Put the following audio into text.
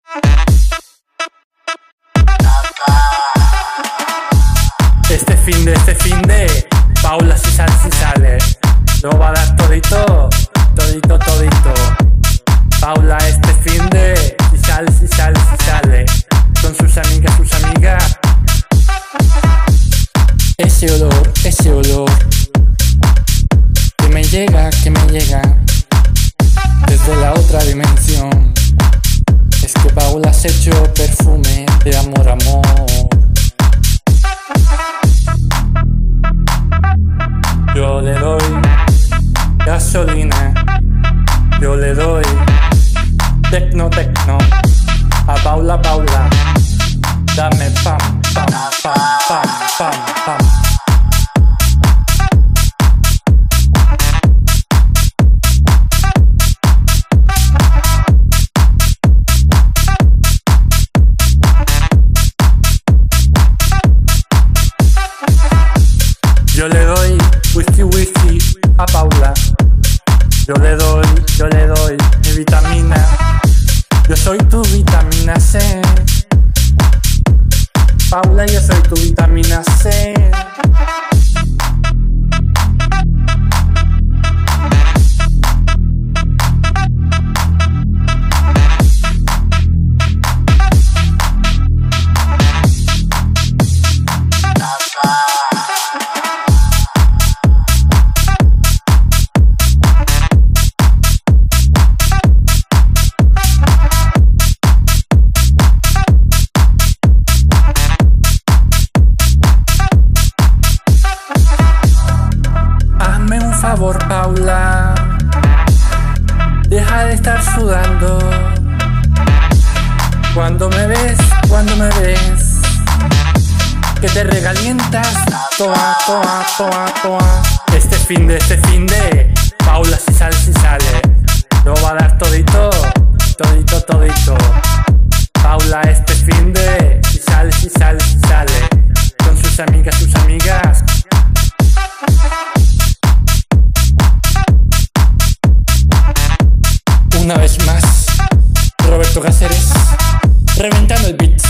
Este fin de Paula si sale, lo va a dar todito. Paula este fin de si sale, con sus amigas. Ese olor que me llega desde la otra dimensión. Es que Paula se echó perfume de amor. Yo le doy gasolina, yo le doy tecno a Paula. Dame pam. Yo le doy whisky a Paula. Yo le doy mi vitamina. Yo soy tu vitamina C. Paula, yo soy tu vitamina C. Por favor, Paula, deja de estar sudando. Cuando me ves, que te regalientas, toa. Este fin de Paula si sale, lo va a dar todito. Paula este fin de si sale, con sus amigas. Una vez más, Roberto Cáceres, reventando el beat.